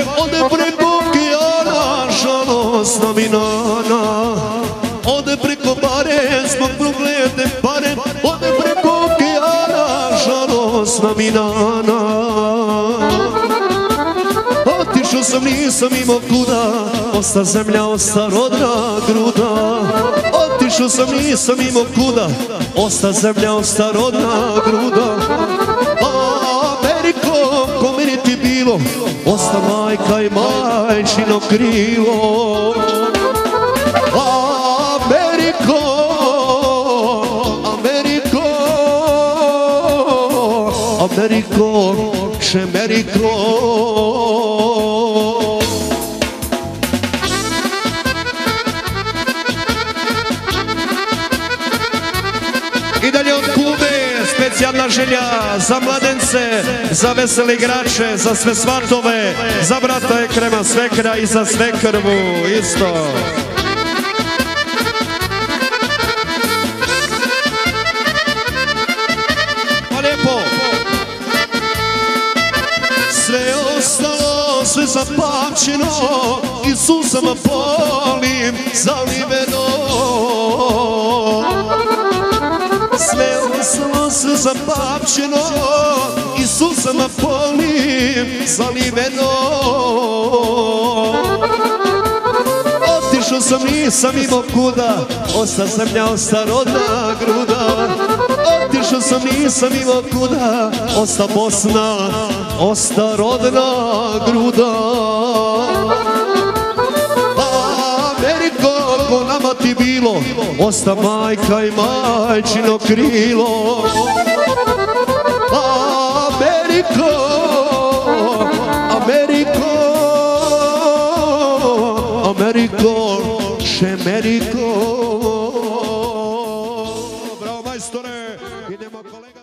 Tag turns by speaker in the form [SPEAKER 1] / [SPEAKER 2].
[SPEAKER 1] ode preko okeana, žalostna mi nana. Ode preko bare, zbog proklijete pare, ode preko okeana, žalostna mi nana. Otišao sam, nisam imao kuda, osta zemlja, osta rodna gruda. Otišao sam, nisam imao kuda, osta zemlja, osta rodna gruda. Ameriko, ko meni ti bilo, osta majka i majčino krilo. Ameriko, Ameriko, Ameriko, šemeriko. I dalje od Kube, specijalna želja za mladence, za vesele igrače, za sve svatove, za brata Ekrema Svekra i za svekrvu isto. Pa lijepo. Sve ostalo, sve zapamćeno, Isusom volim zaliveno. Sve ostalo, sve zapamćeno, Isusom volim zaliveno. Otišao sam, nisam imao kuda, osta zemlja, osta rodna gruda. Otišao sam, nisam imao kuda, osta Bosna, osta rodna gruda. Ameriko, ko nama ti bilo, osta majka i majčino krilo. Ameriko, Ameriko, Ameriko, šemeriko. Bravo majstore, idemo kolega.